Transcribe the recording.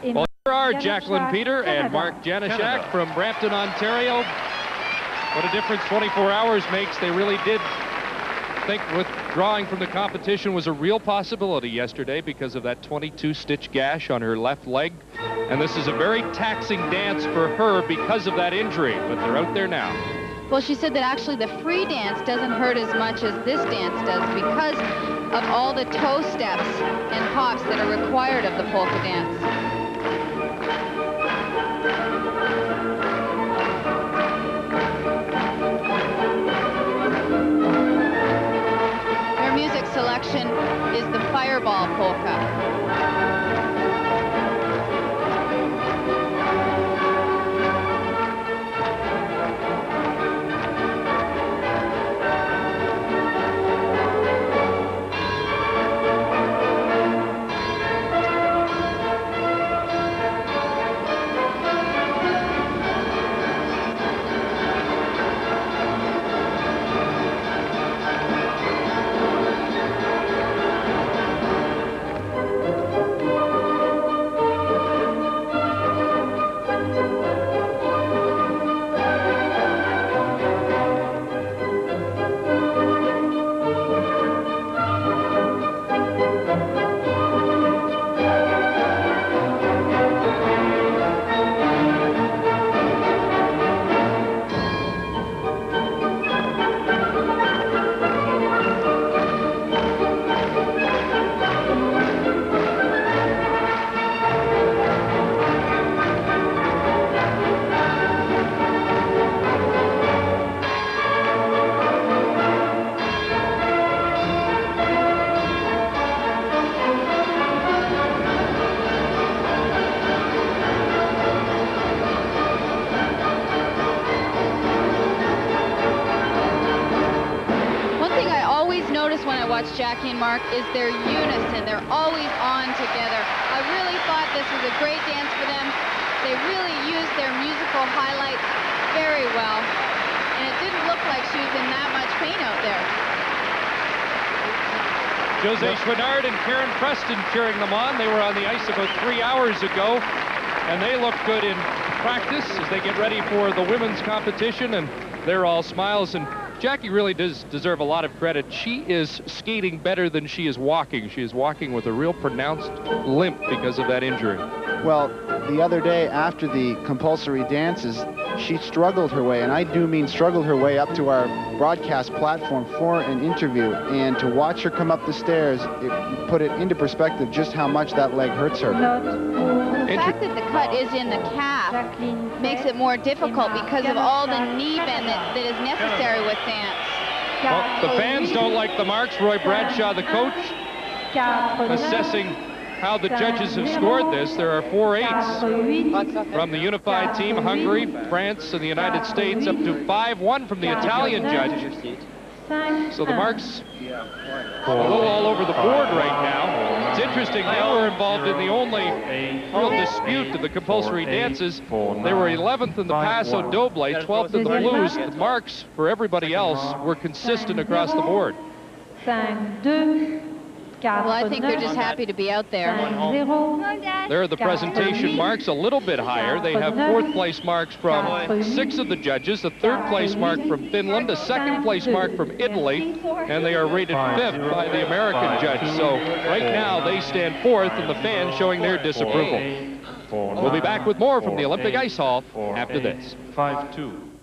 Well, here are Jacqueline Peter and Mark Janaszak from Brampton, Ontario. What a difference 24 hours makes. They really did think withdrawing from the competition was a real possibility yesterday because of that 22-stitch gash on her left leg. And this is a very taxing dance for her because of that injury, but they're out there now. Well, she said that actually the free dance doesn't hurt as much as this dance does because of all the toe steps and hops that are required of the polka dance. Their music selection is the Fireball polka. When I watch Jackie and Mark is their unison. They're always on together. I really thought this was a great dance for them. They really used their musical highlights very well. And it didn't look like she was in that much pain out there. Jose Chouinard and Karen Preston cheering them on. They were on the ice about 3 hours ago, and they look good in practice as they get ready for the women's competition, and they're all smiles. And Jackie really does deserve a lot of credit. She is skating better than she is walking. She is walking with a real pronounced limp because of that injury. Well, the other day after the compulsory dances, she struggled her way, and I do mean struggled her way up to our broadcast platform for an interview. And to watch her come up the stairs, it put it into perspective just how much that leg hurts her. The fact that the cut is in the calf makes it more difficult because of all the knee bend that is necessary with dance. Well, the fans don't like the marks. Roy Bradshaw, the coach, assessing how the judges have scored this. There are 4 8s from the unified team, Hungary, France, and the United States, up to 5-1 from the Italian judge. So the marks a little all over the board right now. It's interesting, they were involved in the only real dispute of the compulsory dances. They were 11th in the Paso Doble, 12th in the blues. The marks for everybody else were consistent across the board. Well, I think they're just happy to be out there. There are the presentation marks, a little bit higher. They have 4th place marks from 6 of the judges, a 3rd place mark from Finland, a 2nd place mark from Italy, and they are rated 5th by the American judge. So right now they stand 4th, and the fans showing their disapproval. We'll be back with more from the Olympic Ice Hall after this. 5-2.